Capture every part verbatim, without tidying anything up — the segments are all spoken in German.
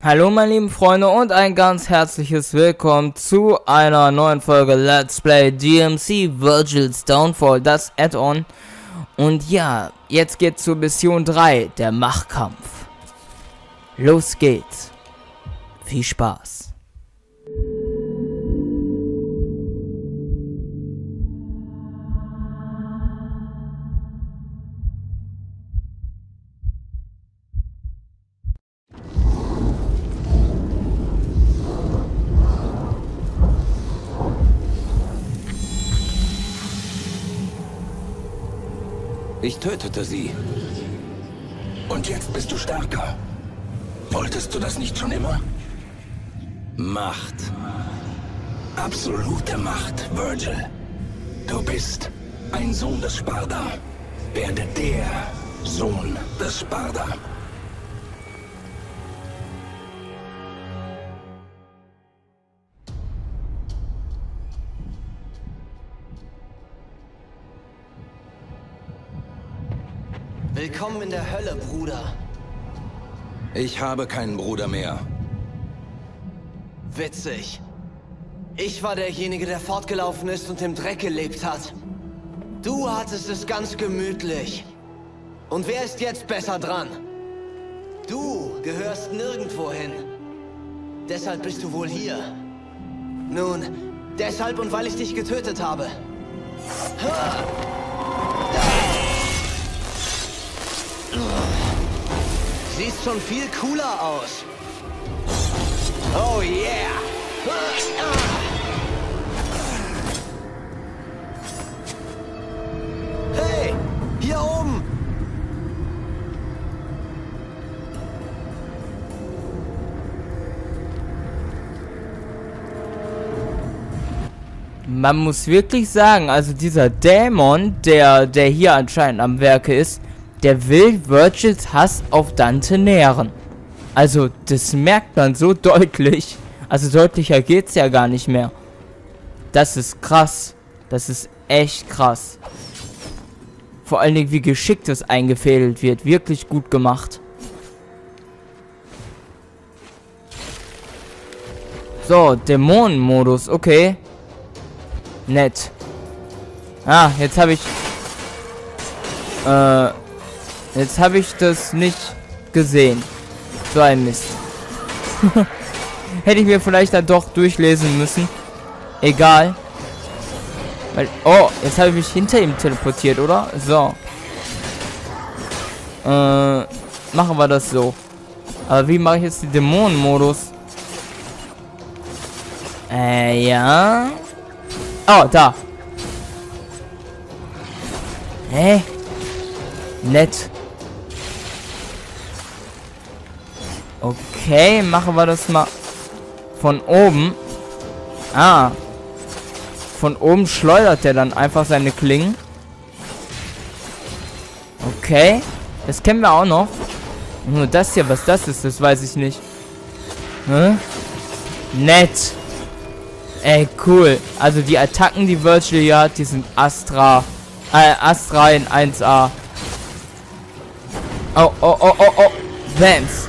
Hallo meine lieben Freunde und ein ganz herzliches Willkommen zu einer neuen Folge Let's Play D M C Virgil's Downfall, das Add-on. Und ja, jetzt geht's zur Mission drei, der Machtkampf. Los geht's. Viel Spaß. Ich tötete sie. Und jetzt bist du stärker. Wolltest du das nicht schon immer? Macht. Absolute Macht, Virgil. Du bist ein Sohn des Sparda. Werde der Sohn des Sparda. Willkommen in der Hölle, Bruder. Ich habe keinen Bruder mehr. Witzig. Ich war derjenige, der fortgelaufen ist und im Dreck gelebt hat. Du hattest es ganz gemütlich. Und wer ist jetzt besser dran? Du gehörst nirgendwo hin. Deshalb bist du wohl hier. Nun, deshalb und weil ich dich getötet habe. Ha! Siehst schon viel cooler aus. Oh yeah! Hey! Hier oben! Man muss wirklich sagen, also dieser Dämon, der, der hier anscheinend am Werke ist, der will Virgils Hass auf Dante nähren. Also, das merkt man so deutlich. Also, deutlicher geht's ja gar nicht mehr. Das ist krass. Das ist echt krass. Vor allen Dingen, wie geschickt es eingefädelt wird. Wirklich gut gemacht. So, Dämonenmodus. Okay. Nett. Ah, jetzt habe ich... Äh... Jetzt habe ich das nicht gesehen. So ein Mist. Hätte ich mir vielleicht dann doch durchlesen müssen. Egal. Weil, oh, jetzt habe ich mich hinter ihm teleportiert, oder? So. Äh, machen wir das so. Aber wie mache ich jetzt die Dämonenmodus? Äh, ja. Oh, da. Hä? Nett. Okay, machen wir das mal von oben. Ah. Von oben schleudert der dann einfach seine Klingen. Okay. Das kennen wir auch noch. Nur das hier, was das ist, das weiß ich nicht. Hä? Nett. Ey, cool. Also die Attacken, die Virgil hier hat, die sind Astra. Äh, Astra in eins A. Oh, oh, oh, oh, oh. Bams.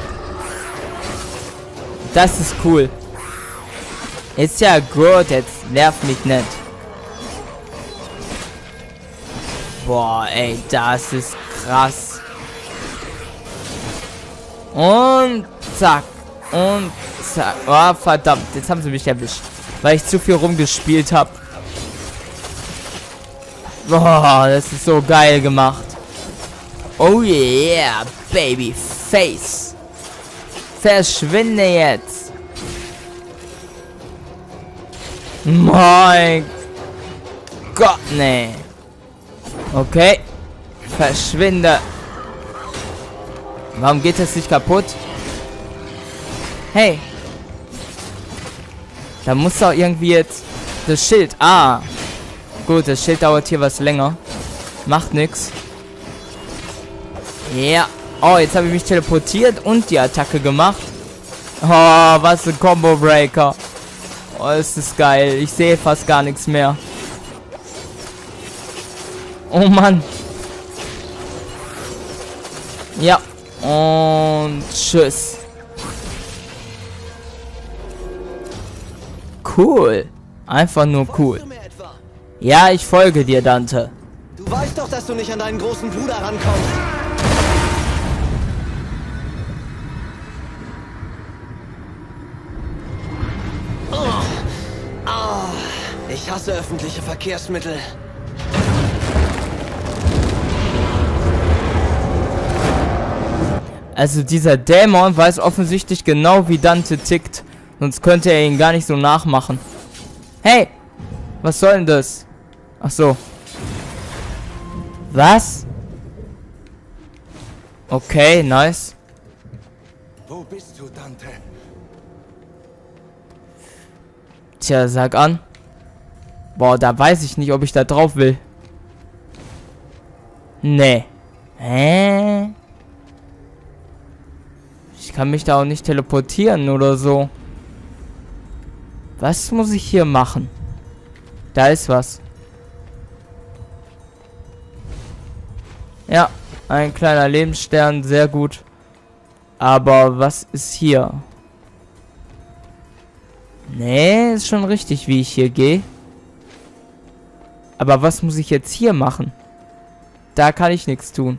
Das ist cool. Ist ja gut, jetzt nervt mich nicht. Boah, ey, das ist krass. Und zack. Und zack. Oh, verdammt. Jetzt haben sie mich erwischt. Weil ich zu viel rumgespielt habe. Boah, das ist so geil gemacht. Oh yeah, baby face. Verschwinde jetzt. Mein Gott, nee. Okay. Verschwinde. Warum geht das nicht kaputt? Hey. Da muss doch irgendwie jetzt das Schild. Ah. Gut, das Schild dauert hier was länger. Macht nix. Ja. Oh, jetzt habe ich mich teleportiert und die Attacke gemacht. Oh, was ein Combo Breaker. Oh, ist das geil. Ich sehe fast gar nichts mehr. Oh Mann. Ja. Und tschüss. cool. Einfach nur cool. Folgst du mir etwa? Ja, ich folge dir, Dante. Du weißt doch, dass du nicht an deinen großen Bruder rankommst. Oh. Ah, ich hasse öffentliche Verkehrsmittel. Also dieser Dämon weiß offensichtlich genau, wie Dante tickt. Sonst könnte er ihn gar nicht so nachmachen. Hey! Was soll denn das? Ach so. Was? Okay, nice. Wo bist du, Dante? Tja, sag an. Boah, da weiß ich nicht, ob ich da drauf will. Nee. Hä? Ich kann mich da auch nicht teleportieren oder so. Was muss ich hier machen? Da ist was. Ja, ein kleiner Lebensstern, sehr gut. Aber was ist hier? Nee, ist schon richtig, wie ich hier gehe. Aber was muss ich jetzt hier machen? Da kann ich nichts tun.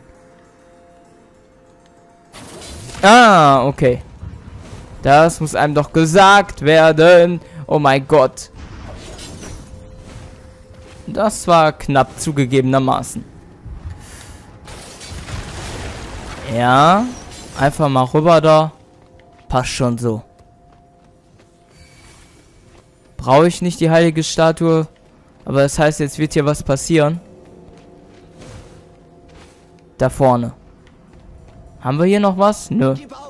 Ah, okay. Das muss einem doch gesagt werden. Oh mein Gott. Das war knapp zugegebenermaßen. Ja. Einfach mal rüber da. Passt schon so. Brauche ich nicht die heilige Statue. Aber das heißt, jetzt wird hier was passieren. Da vorne. Haben wir hier noch was? Nö.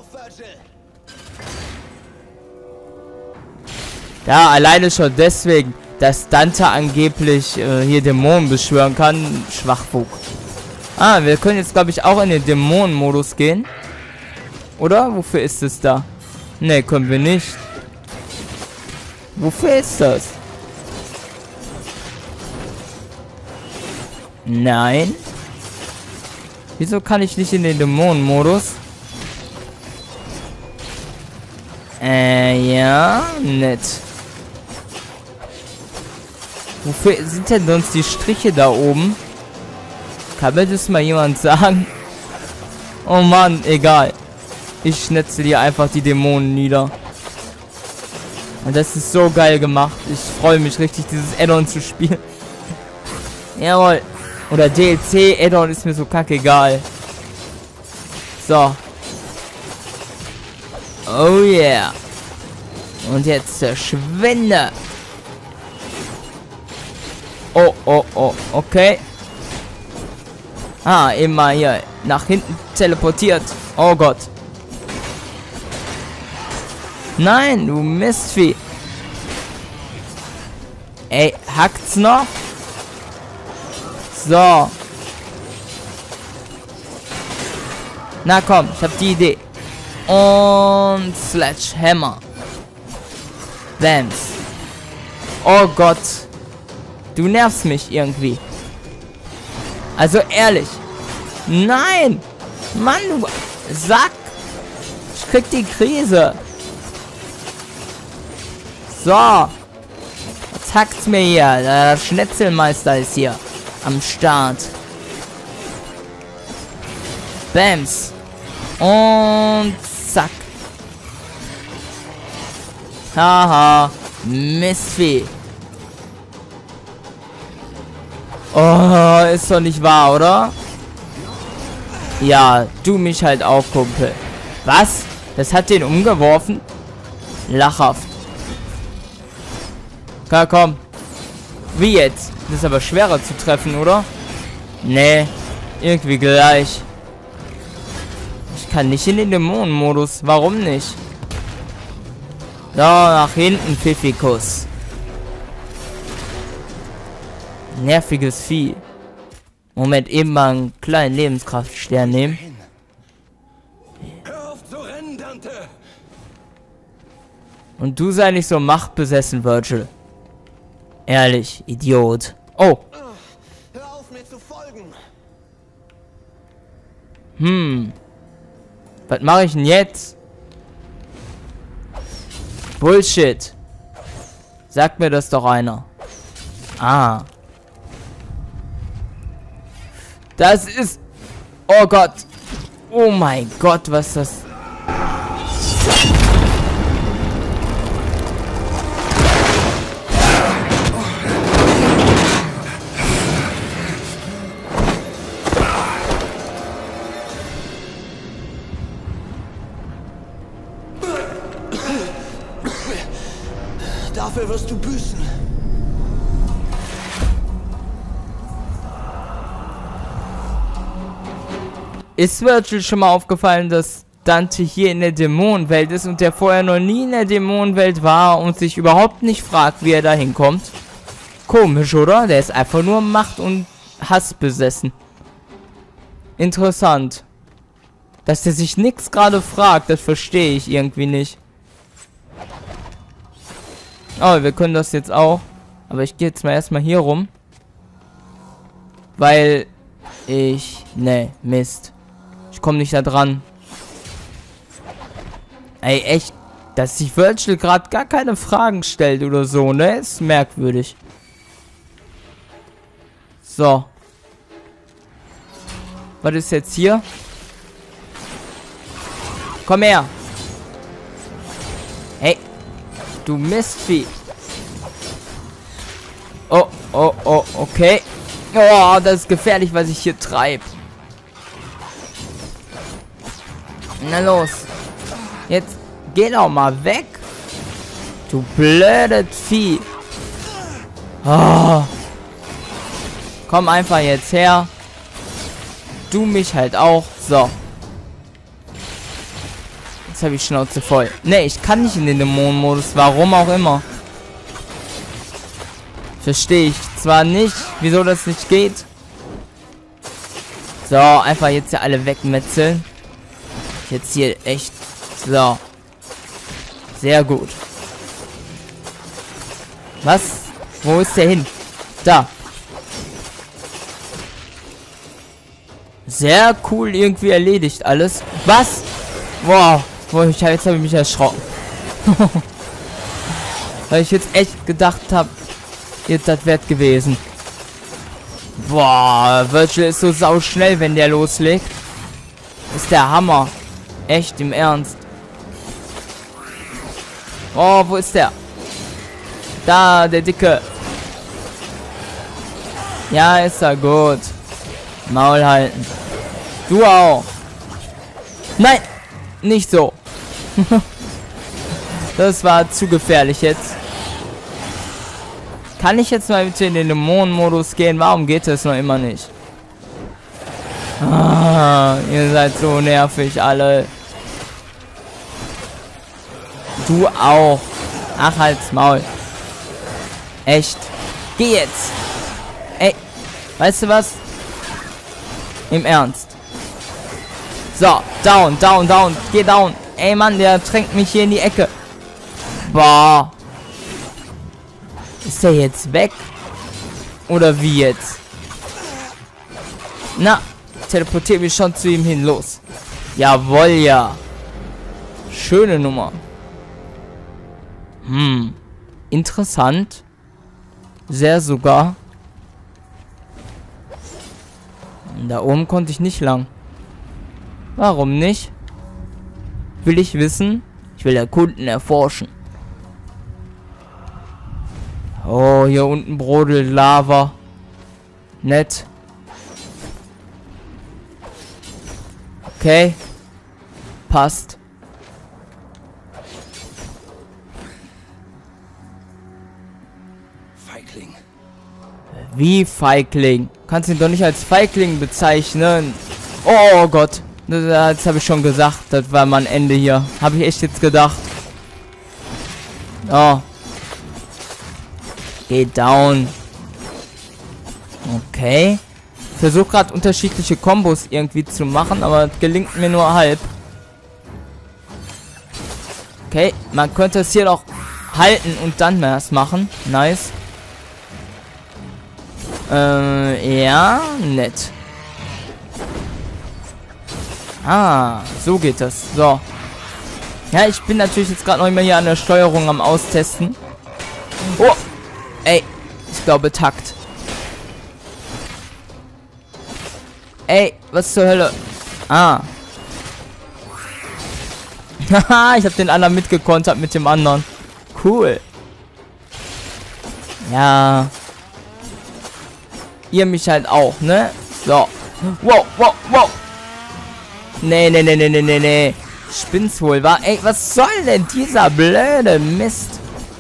Ja, alleine schon deswegen, dass Dante angeblich äh, hier Dämonen beschwören kann. Schwachfug. Ah, wir können jetzt, glaube ich, auch in den Dämonenmodus gehen. Oder? Wofür ist es da? Ne, können wir nicht. Wofür ist das? Nein. Wieso kann ich nicht in den Dämonenmodus? Äh, ja, nett. Wofür sind denn sonst die Striche da oben? Kann mir das mal jemand sagen? Oh Mann, egal. Ich schnetzel hier einfach die Dämonen nieder. Und das ist so geil gemacht. Ich freue mich richtig, dieses Add-on zu spielen. Jawohl. Oder D L C, Add-on ist mir so kackegal. So. Oh yeah. Und jetzt verschwinde. Oh, oh, oh, okay. Ah, immer hier nach hinten teleportiert. Oh Gott. Nein, du Mistvieh. Ey, hackt's noch? So. Na komm, ich hab die Idee. Und Sledgehammer. Bams. Oh Gott. Du nervst mich irgendwie. Also ehrlich. Nein. Mann, du Sack. Ich krieg die Krise. So. Was hackt's mir hier? Der Schnetzelmeister ist hier am Start. Bams. Und zack. Haha. Mistvieh. Oh, ist doch nicht wahr, oder? Ja, du mich halt auch, Kumpel. Was? Das hat den umgeworfen? Lachhaft. Ja, komm. Wie jetzt? Das ist aber schwerer zu treffen, oder? Nee. Irgendwie gleich. Ich kann nicht in den Dämonenmodus. Warum nicht? So, nach hinten, Pfiffikus. Nerviges Vieh. Moment, eben mal einen kleinen Lebenskraftstern nehmen. Hör auf zu rennen, Dante! Und du sei nicht so machtbesessen, Virgil. Ehrlich, Idiot. Oh. Hör auf, mir zu folgen. Hm. Was mache ich denn jetzt? Bullshit. Sagt mir das doch einer. Ah. Das ist... Oh Gott. Oh mein Gott, was ist das? Dafür wirst du büßen. Ist Virgil schon mal aufgefallen, dass Dante hier in der Dämonenwelt ist und der vorher noch nie in der Dämonenwelt war und sich überhaupt nicht fragt, wie er da hinkommt? Komisch, oder? Der ist einfach nur Macht und Hass besessen. Interessant. Dass der sich nichts gerade fragt, das verstehe ich irgendwie nicht. Oh, wir können das jetzt auch. Aber ich gehe jetzt mal erstmal hier rum. Weil ich... Ne, Mist. Ich komme nicht da dran. Ey, echt. Dass sich Virgil gerade gar keine Fragen stellt oder so, ne? Ist merkwürdig. So. Was ist jetzt hier? Komm her. Hey. Du Mistvieh. Oh, oh, oh, okay. Oh, das ist gefährlich, was ich hier treibe. Na los. Jetzt geh doch mal weg. Du blödes Vieh. Oh. Komm einfach jetzt her. Du mich halt auch. So. Jetzt habe ich Schnauze voll. Ne, ich kann nicht in den Dämonenmodus. Warum auch immer. Verstehe ich zwar nicht, wieso das nicht geht. So, einfach jetzt ja alle wegmetzeln. Jetzt hier echt. So. Sehr gut. Was? Wo ist der hin? Da. Sehr cool irgendwie erledigt alles. Was? Wow. Boah, ich, jetzt habe ich mich erschrocken. Weil ich jetzt echt gedacht habe, jetzt das wert gewesen. Boah, Virgil ist so sau schnell, wenn der loslegt. Ist der Hammer. Echt, im Ernst. Oh, wo ist der? Da, der Dicke. Ja, ist er gut. Maul halten. Du auch. Nein, nicht so. Das war zu gefährlich jetzt. Kann ich jetzt mal bitte in den Dämonenmodus gehen? Warum geht das noch immer nicht? Ah, ihr seid so nervig alle. Du auch. Ach, halt's Maul. Echt. Geh jetzt. Ey, weißt du was? Im Ernst. So, down, down, down. Geh down. Ey, Mann, der drängt mich hier in die Ecke. Boah. Ist der jetzt weg? Oder wie jetzt? Na, teleportiere mich schon zu ihm hin. Los. Jawohl, ja. Schöne Nummer. Hm. Interessant. Sehr sogar. Da oben konnte ich nicht lang. Warum nicht? Will ich wissen? Ich will erkunden, erforschen. Oh, hier unten brodelt Lava. Nett. Okay. Passt. Feigling. Wie Feigling? Kannst ihn doch nicht als Feigling bezeichnen. Oh Gott. Das habe ich schon gesagt. Das war mein Ende hier. Habe ich echt jetzt gedacht. Oh. Geht down. Okay. Versuche gerade unterschiedliche Kombos irgendwie zu machen, aber das gelingt mir nur halb. Okay, man könnte es hier noch halten und dann erst machen. Nice. Äh, ja, nett. Ah, so geht das. So. Ja, ich bin natürlich jetzt gerade noch immer hier an der Steuerung am Austesten. Oh! Ey, ich glaube Takt. Ey, was zur Hölle? Ah. Haha, ich habe den anderen mitgekontert mit dem anderen. Cool. Ja. Ihr mich halt auch, ne? So. Wow, wow, wow. Nee, nee, nee, nee, nee, nee, nee. Spinn's wohl, wa? Ey, was soll denn dieser blöde Mist?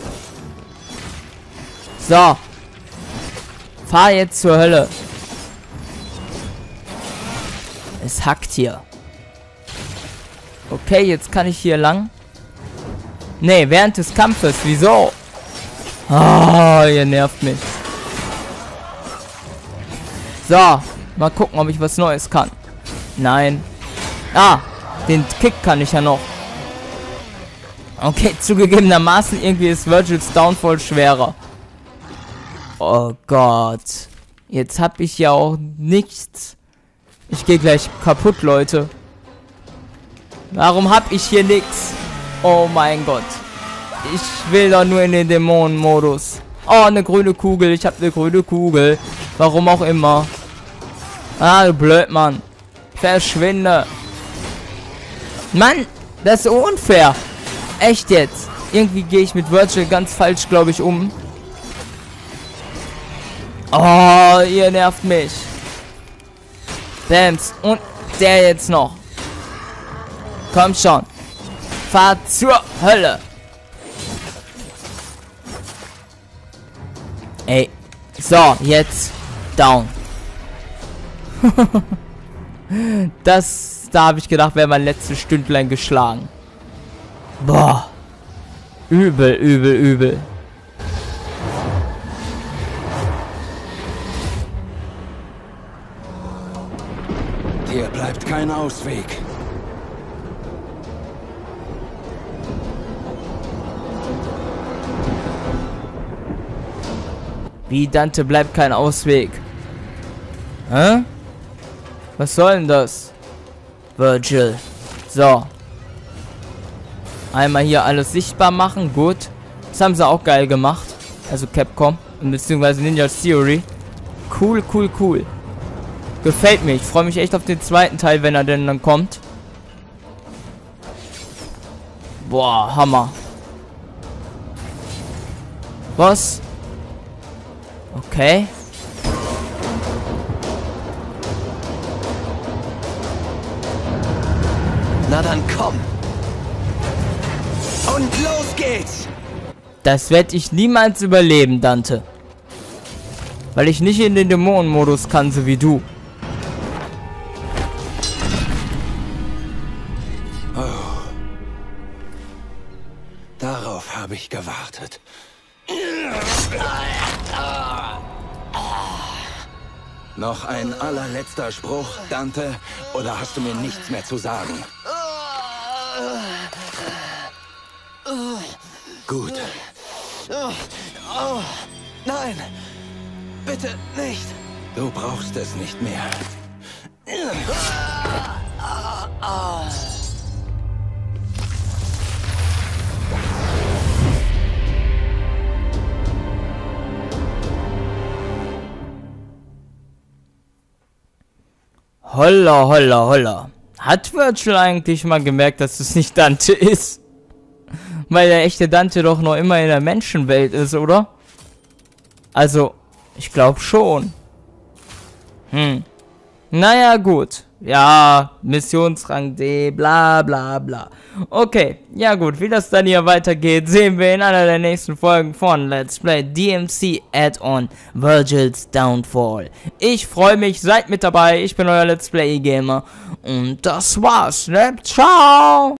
So. Fahr jetzt zur Hölle. Es hackt hier. Okay, jetzt kann ich hier lang. Nee, während des Kampfes. Wieso? Ah, oh, ihr nervt mich. So. Mal gucken, ob ich was Neues kann. Nein. Ah, den Kick kann ich ja noch. Okay, zugegebenermaßen irgendwie ist Virgils Downfall schwerer. Oh Gott. Jetzt habe ich ja auch nichts. Ich gehe gleich kaputt, Leute. Warum habe ich hier nichts? Oh mein Gott. Ich will doch nur in den Dämonenmodus. Oh, eine grüne Kugel. Ich habe eine grüne Kugel. Warum auch immer. Ah, du blöd, Mann. Verschwinde. Mann, das ist unfair. Echt jetzt. Irgendwie gehe ich mit Virgil ganz falsch, glaube ich, um. Oh, ihr nervt mich. Bams. Und der jetzt noch. Kommt schon. Fahrt zur Hölle. Ey. So, jetzt down. Das, da habe ich gedacht, wäre mein letztes Stündlein geschlagen. Boah. Übel, übel, übel. Hier bleibt kein Ausweg. Wie, Dante, bleibt kein Ausweg? Hä? Was soll denn das? Virgil. So. Einmal hier alles sichtbar machen. Gut. Das haben sie auch geil gemacht. Also Capcom. Beziehungsweise Ninja Theory. Cool, cool, cool. Gefällt mir. Ich freue mich echt auf den zweiten Teil, wenn er denn dann kommt. Boah, Hammer. Was? Okay. Na dann komm. Und los geht's. Das werde ich niemals überleben, Dante. Weil ich nicht in den Dämonenmodus kann, so wie du. Oh. Darauf habe ich gewartet. Noch ein allerletzter Spruch, Dante, oder hast du mir nichts mehr zu sagen? Gut. Oh, oh, nein, bitte nicht. Du brauchst es nicht mehr. Holla, holla, holla. Hat Virgil eigentlich mal gemerkt, dass es nicht Dante ist? Weil der echte Dante doch noch immer in der Menschenwelt ist, oder? Also, ich glaube schon. Hm. Naja, gut. Ja, Missionsrang D, bla bla bla. Okay, ja gut, wie das dann hier weitergeht, sehen wir in einer der nächsten Folgen von Let's Play D M C Add-on Virgil's Downfall. Ich freue mich, seid mit dabei, ich bin euer Let's Play Gamer und das war's, ne? Ciao!